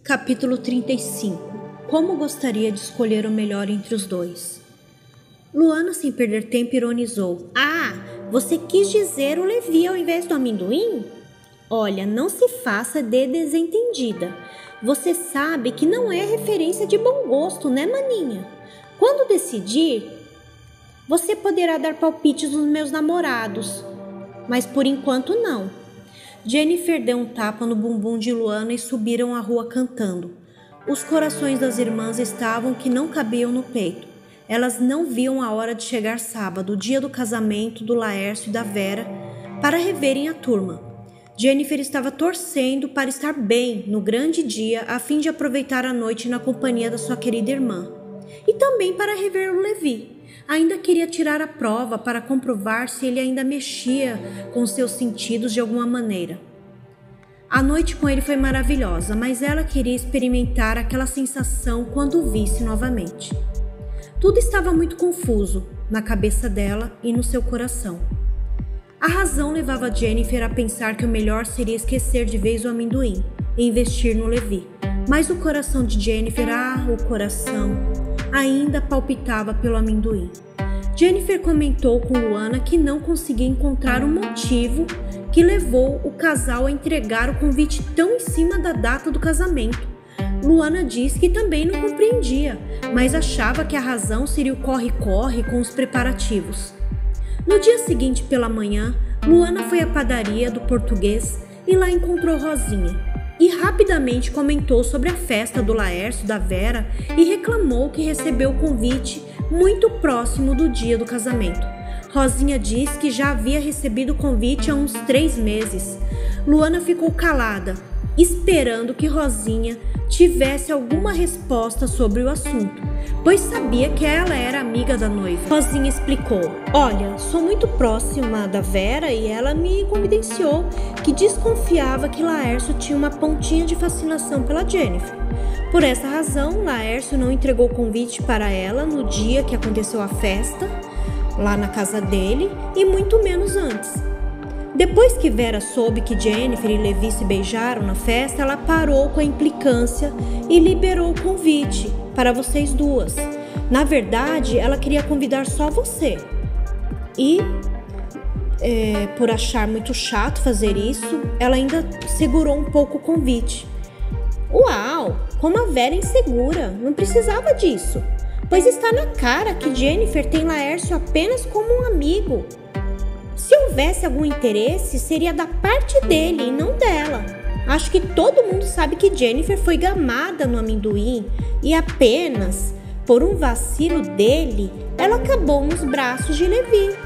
Capítulo 35. Como gostaria de escolher o melhor entre os dois? Luana, sem perder tempo, ironizou. Ah, você quis dizer o Levi ao invés do amendoim? Olha, não se faça de desentendida. Você sabe que não é referência de bom gosto, né, maninha? Quando decidir, você poderá dar palpites nos meus namorados. Mas por enquanto não. Jennifer deu um tapa no bumbum de Luana e subiram a rua cantando. Os corações das irmãs estavam que não cabiam no peito. Elas não viam a hora de chegar sábado, dia do casamento do Laércio e da Vera, para reverem a turma. Jennifer estava torcendo para estar bem no grande dia, a fim de aproveitar a noite na companhia da sua querida irmã. E também para rever o Levi. Ainda queria tirar a prova para comprovar se ele ainda mexia com seus sentidos de alguma maneira. A noite com ele foi maravilhosa, mas ela queria experimentar aquela sensação quando o visse novamente. Tudo estava muito confuso na cabeça dela e no seu coração. A razão levava Jennifer a pensar que o melhor seria esquecer de vez o amendoim e investir no Levi. Mas o coração de Jennifer, o coração, ainda palpitava pelo amendoim. Jennifer comentou com Luana que não conseguia encontrar um motivo que levou o casal a entregar o convite tão em cima da data do casamento. Luana disse que também não compreendia, mas achava que a razão seria o corre-corre com os preparativos. No dia seguinte pela manhã, Luana foi à padaria do Português e lá encontrou Rosinha. E rapidamente comentou sobre a festa do Laércio e da Vera e reclamou que recebeu o convite muito próximo do dia do casamento. Rosinha disse que já havia recebido o convite há uns 3 meses. Luana ficou calada, esperando que Rosinha tivesse alguma resposta sobre o assunto, pois sabia que ela era amiga da noiva. Rosinha explicou: olha, sou muito próxima da Vera e ela me confidenciou que desconfiava que Laércio tinha uma pontinha de fascinação pela Jennifer. Por essa razão, Laércio não entregou o convite para ela no dia que aconteceu a festa, lá na casa dele, e muito menos antes. Depois que Vera soube que Jennifer e Levi se beijaram na festa, ela parou com a implicância e liberou o convite para vocês duas. Na verdade, ela queria convidar só você. E, por achar muito chato fazer isso, ela ainda segurou um pouco o convite. Uau, como a Vera é insegura, não precisava disso. Pois está na cara que Jennifer tem Laércio apenas como um amigo. Se houvesse algum interesse, seria da parte dele e não dela. Acho que todo mundo sabe que Jennifer foi gamada no amendoim e apenas por um vacilo dele, ela acabou nos braços de Levi.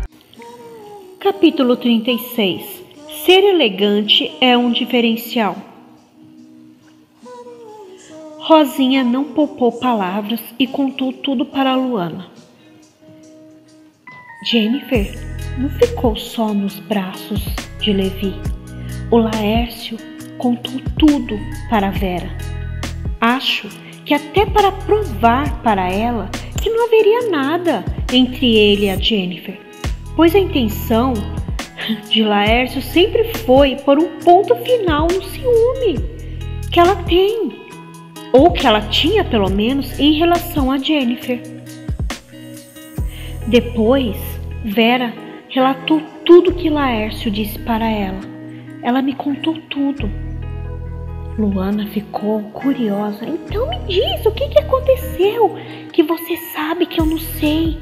Capítulo 36. Ser elegante é um diferencial. Rosinha não poupou palavras e contou tudo para Luana. Jennifer não ficou só nos braços de Levi. O Laércio contou tudo para Vera. Acho que até para provar para ela que não haveria nada entre ele e a Jennifer, pois a intenção de Laércio sempre foi pôr um ponto final no ciúme que ela tem, ou que ela tinha pelo menos em relação a Jennifer. Depois, Vera relatou tudo que Laércio disse para ela. Ela me contou tudo. Luana ficou curiosa. Então me diz, o que aconteceu que você sabe que eu não sei?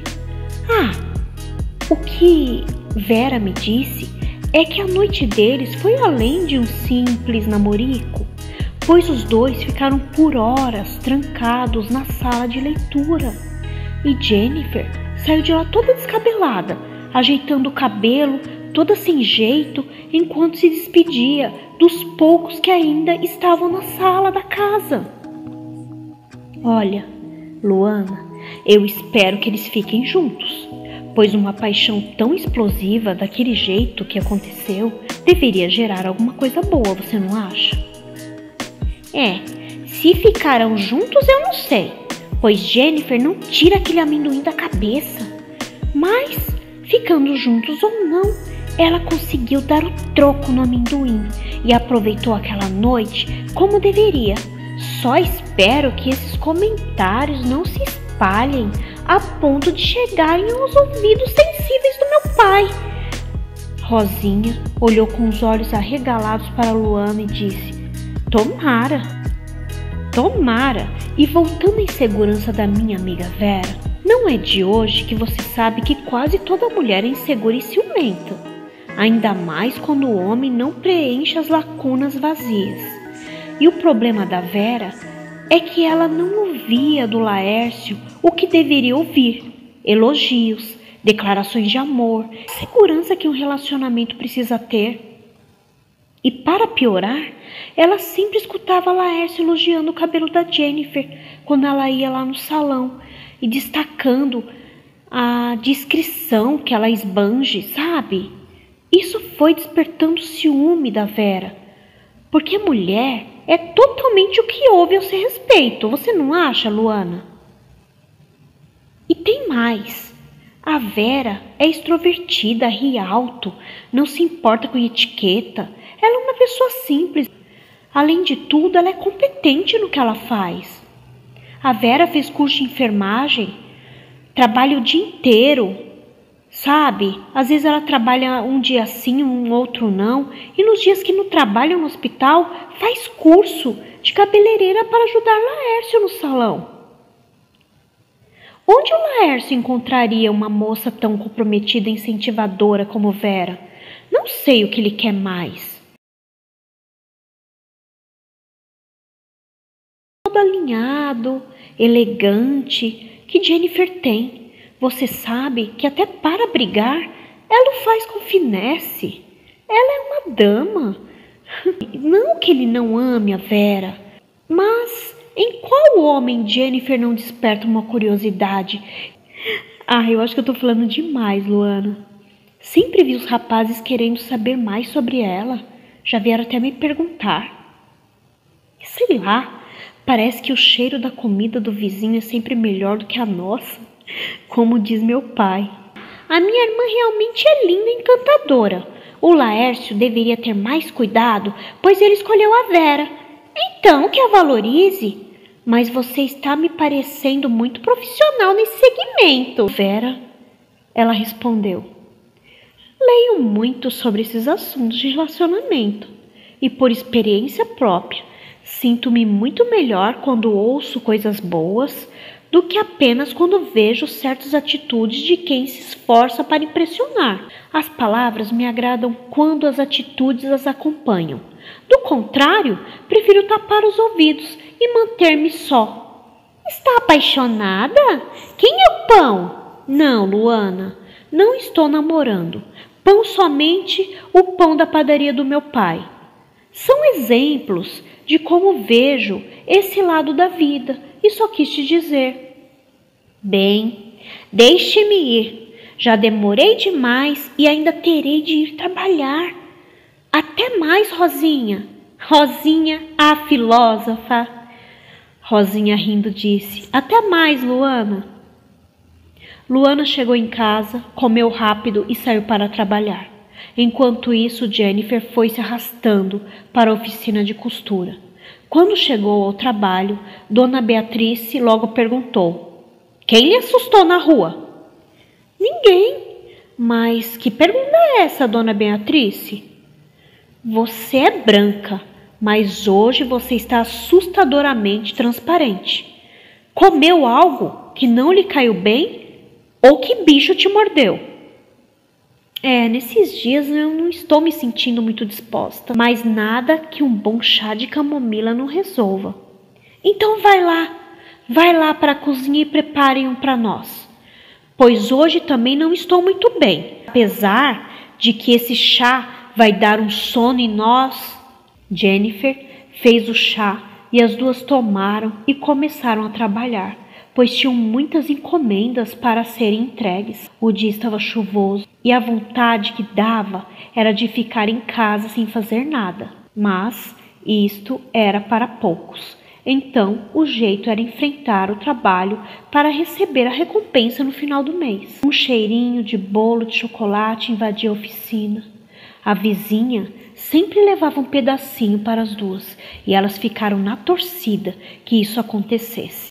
O que Vera me disse é que a noite deles foi além de um simples namorico, pois os dois ficaram por horas trancados na sala de leitura. E Jennifer saiu de lá toda descabelada, ajeitando o cabelo, toda sem jeito, enquanto se despedia dos poucos que ainda estavam na sala da casa. Olha, Luana, eu espero que eles fiquem juntos, pois uma paixão tão explosiva daquele jeito que aconteceu deveria gerar alguma coisa boa, você não acha? Se ficarão juntos eu não sei, pois Jennifer não tira aquele amendoim da cabeça. Mas, ficando juntos ou não, ela conseguiu dar o troco no amendoim e aproveitou aquela noite como deveria, Só espero que esses comentários não se espalhem a ponto de chegarem aos ouvidos sensíveis do meu pai. Rosinha olhou com os olhos arregalados para Luana e disse: Tomara. Tomara. E voltando à insegurança da minha amiga Vera, não é de hoje que você sabe que quase toda mulher é insegura e ciumenta, ainda mais quando o homem não preenche as lacunas vazias. E o problema da Vera é que ela não ouvia do Laércio o que deveria ouvir: elogios, declarações de amor, segurança que um relacionamento precisa ter. E para piorar, ela sempre escutava Laércio elogiando o cabelo da Jennifer quando ela ia lá no salão e destacando a discrição que ela esbanje, sabe? Isso foi despertando ciúme da Vera, porque mulher é totalmente o que ouve ao seu respeito, você não acha, Luana? E tem mais. A Vera é extrovertida, ri alto, não se importa com etiqueta. Ela é uma pessoa simples. Além de tudo, ela é competente no que ela faz. A Vera fez curso de enfermagem, trabalha o dia inteiro, sabe? Às vezes ela trabalha um dia sim, um outro não. E nos dias que não trabalha no hospital, faz curso de cabeleireira para ajudar Laércio no salão. Onde o Laércio encontraria uma moça tão comprometida e incentivadora como Vera? Não sei o que ele quer mais. Todo alinhado, elegante, que Jennifer tem. Você sabe que até para brigar, ela o faz com finesse. Ela é uma dama. Não que ele não ame a Vera, mas em qual homem Jennifer não desperta uma curiosidade? Eu acho que eu tô falando demais, Luana. Sempre vi os rapazes querendo saber mais sobre ela. Já vieram até me perguntar. Sei lá, parece que o cheiro da comida do vizinho é sempre melhor do que a nossa, como diz meu pai. A minha irmã realmente é linda e encantadora. O Laércio deveria ter mais cuidado, pois ele escolheu a Vera. Então, que a valorize. Mas você está me parecendo muito profissional nesse segmento. Vera, ela respondeu. Leio muito sobre esses assuntos de relacionamento. E por experiência própria, sinto-me muito melhor quando ouço coisas boas do que apenas quando vejo certas atitudes de quem se esforça para impressionar. As palavras me agradam quando as atitudes as acompanham. Do contrário, prefiro tapar os ouvidos e manter-me só. Está apaixonada? Quem é o Pão? Não, Luana, não estou namorando. Pão somente o pão da padaria do meu pai. São exemplos de como vejo esse lado da vida e só quis te dizer. Bem, deixe-me ir. Já demorei demais e ainda terei de ir trabalhar. Até mais, Rosinha. Rosinha, a filósofa. Rosinha rindo disse, até mais, Luana. Luana chegou em casa, comeu rápido e saiu para trabalhar. Enquanto isso, Jennifer foi se arrastando para a oficina de costura. Quando chegou ao trabalho, Dona Beatriz logo perguntou, quem lhe assustou na rua? Ninguém. Mas que pergunta é essa, Dona Beatriz? Você é branca, mas hoje você está assustadoramente transparente. Comeu algo que não lhe caiu bem? Ou que bicho te mordeu? Nesses dias eu não estou me sentindo muito disposta, mas nada que um bom chá de camomila não resolva. Então vai lá para a cozinha e preparem um para nós, pois hoje também não estou muito bem, apesar de que esse chá vai dar um sono em nós. Jennifer fez o chá e as duas tomaram e começaram a trabalhar, pois tinham muitas encomendas para serem entregues. O dia estava chuvoso e a vontade que dava era de ficar em casa sem fazer nada. Mas isto era para poucos. Então o jeito era enfrentar o trabalho para receber a recompensa no final do mês. Um cheirinho de bolo de chocolate invadia a oficina. A vizinha sempre levava um pedacinho para as duas e elas ficaram na torcida que isso acontecesse.